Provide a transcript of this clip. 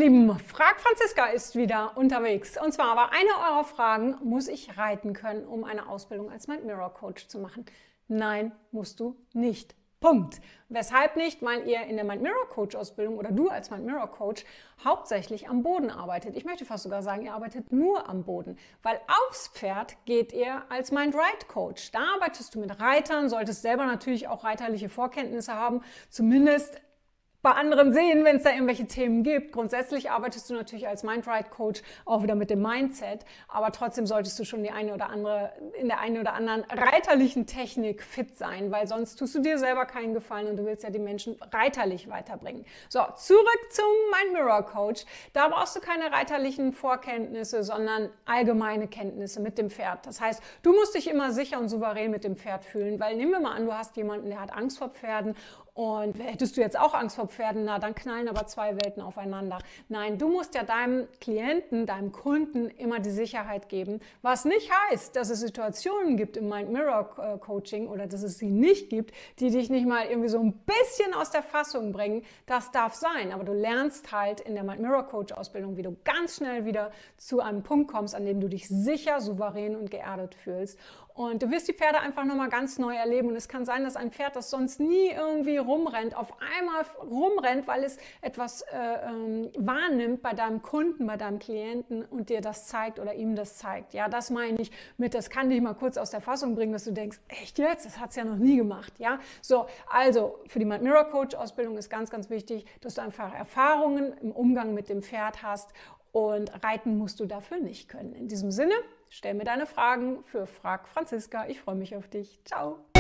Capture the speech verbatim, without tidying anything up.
Lieben, Frag Franziska ist wieder unterwegs. Und zwar war eine eurer Fragen: Muss ich reiten können, um eine Ausbildung als Mind Mirror Coach zu machen? Nein, musst du nicht. Punkt. Weshalb nicht? Weil ihr in der Mind Mirror Coach Ausbildung oder du als Mind Mirror Coach hauptsächlich am Boden arbeitet. Ich möchte fast sogar sagen, ihr arbeitet nur am Boden, weil aufs Pferd geht ihr als Mind Ride Coach. Da arbeitest du mit Reitern, solltest selber natürlich auch reiterliche Vorkenntnisse haben, zumindest bei anderen sehen, wenn es da irgendwelche Themen gibt. Grundsätzlich arbeitest du natürlich als Mind-Ride-Coach auch wieder mit dem Mindset, aber trotzdem solltest du schon die eine oder andere, in der einen oder anderen reiterlichen Technik fit sein, weil sonst tust du dir selber keinen Gefallen und du willst ja die Menschen reiterlich weiterbringen. So, zurück zum Mind-Mirror-Coach. Da brauchst du keine reiterlichen Vorkenntnisse, sondern allgemeine Kenntnisse mit dem Pferd. Das heißt, du musst dich immer sicher und souverän mit dem Pferd fühlen, weil nehmen wir mal an, du hast jemanden, der hat Angst vor Pferden. Und hättest du jetzt auch Angst vor Pferden, na, dann knallen aber zwei Welten aufeinander. Nein, du musst ja deinem Klienten, deinem Kunden immer die Sicherheit geben, was nicht heißt, dass es Situationen gibt im Mind-Mirror-Coaching oder dass es sie nicht gibt, die dich nicht mal irgendwie so ein bisschen aus der Fassung bringen. Das darf sein, aber du lernst halt in der Mind-Mirror-Coach-Ausbildung, wie du ganz schnell wieder zu einem Punkt kommst, an dem du dich sicher, souverän und geerdet fühlst. Und du wirst die Pferde einfach nochmal ganz neu erleben. Und es kann sein, dass ein Pferd, das sonst nie irgendwie rumrennt, auf einmal rumrennt, weil es etwas äh, ähm, wahrnimmt bei deinem Kunden, bei deinem Klienten und dir das zeigt oder ihm das zeigt. Ja, das meine ich mit, das kann dich mal kurz aus der Fassung bringen, dass du denkst, echt jetzt? Das hat es ja noch nie gemacht. Ja, so, also für die Mind Mirror Coach Ausbildung ist ganz, ganz wichtig, dass du einfach Erfahrungen im Umgang mit dem Pferd hast. Und reiten musst du dafür nicht können. In diesem Sinne, stell mir deine Fragen für Frag Franziska. Ich freue mich auf dich. Ciao.